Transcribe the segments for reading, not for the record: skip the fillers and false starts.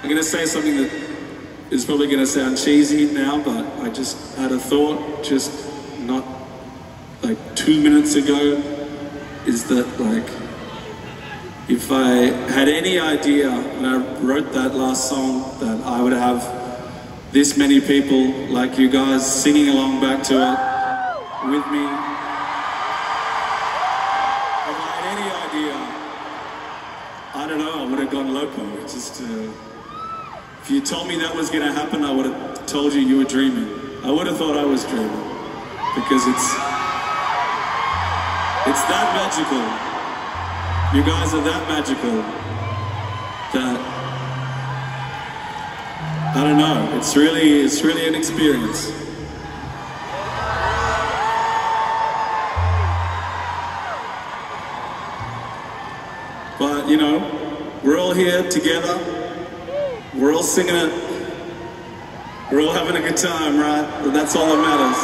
I'm gonna say something that is probably gonna sound cheesy now, but I just had a thought, just not like 2 minutes ago, is that like, if I had any idea when I wrote that last song that I would have this many people like you guys singing along back to it with me, if I had any idea, I don't know, I would have gone loco. It's just, if you told me that was going to happen, I would have told you you were dreaming. I would have thought I was dreaming, because it's that magical. You guys are that magical that, I don't know, it's really an experience. But, you know, we're all here together. We're all singing it. We're all having a good time, right? But that's all that matters.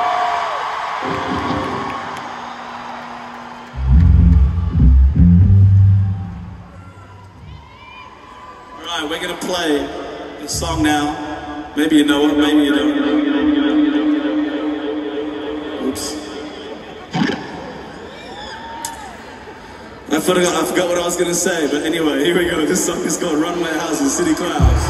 All right, we're gonna play a song now. Maybe you know it, maybe you don't. Oops. I forgot what I was gonna say, but anyway, here we go. This song is called Runway Houses, City Clouds.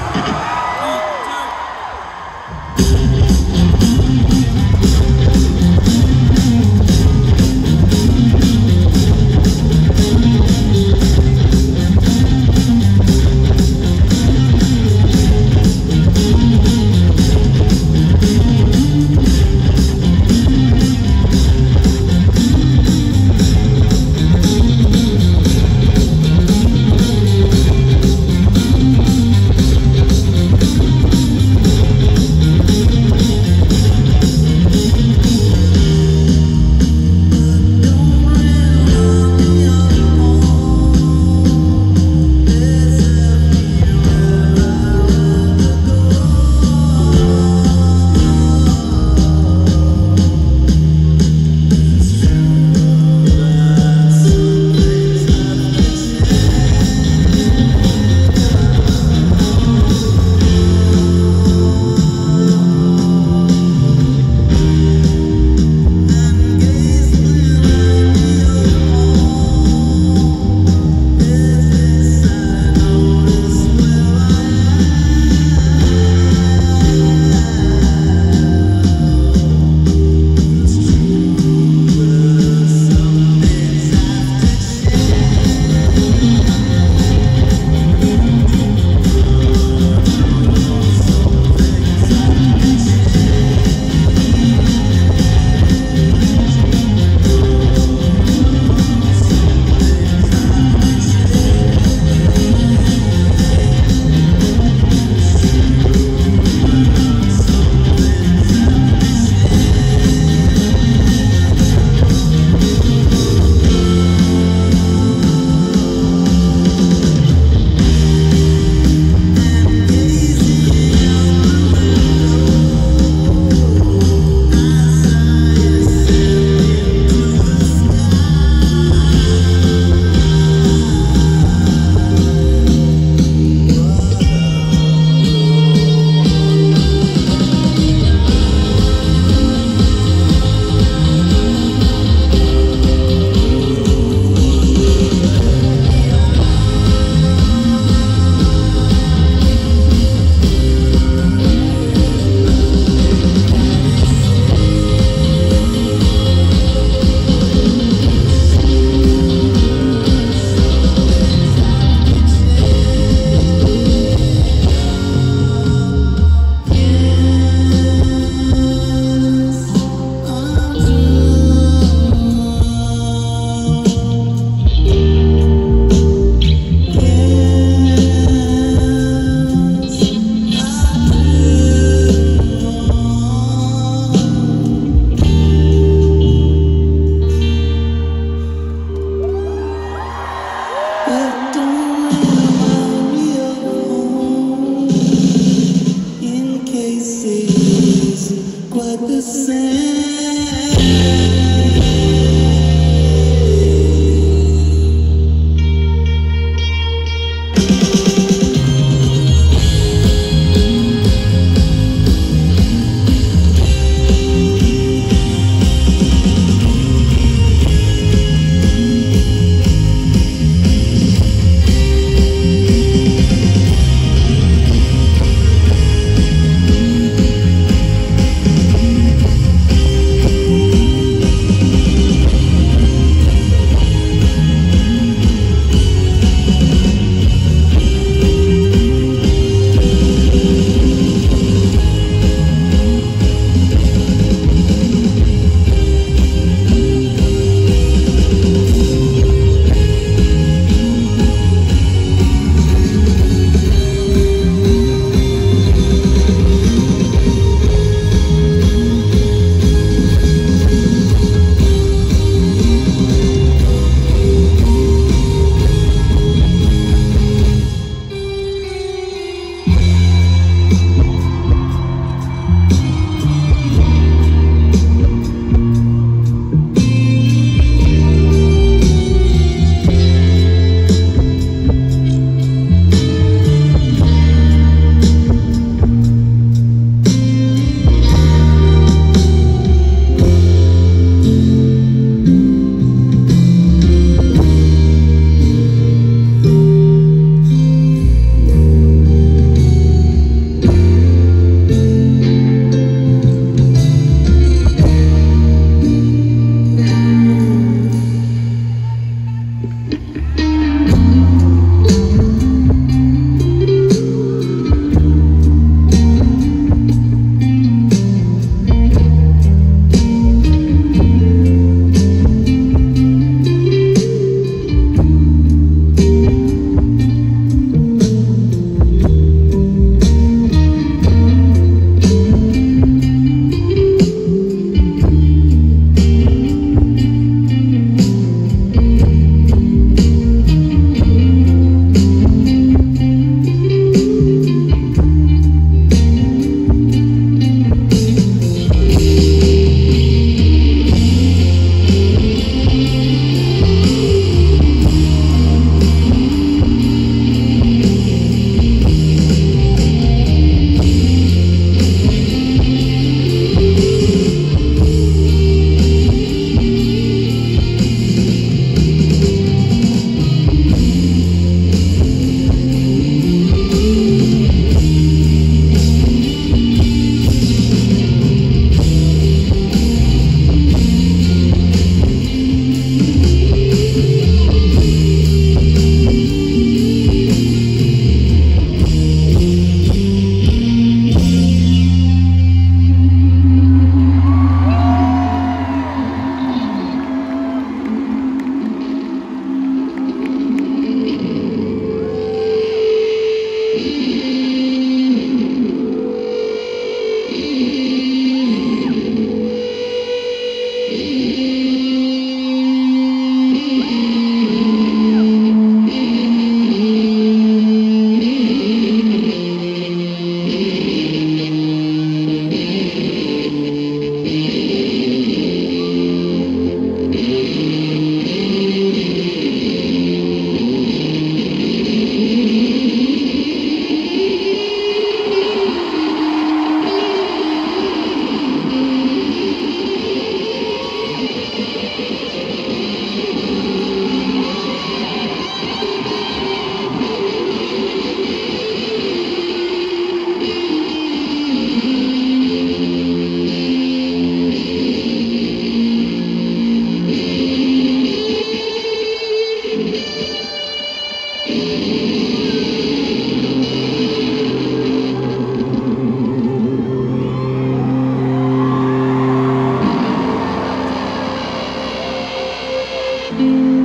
you.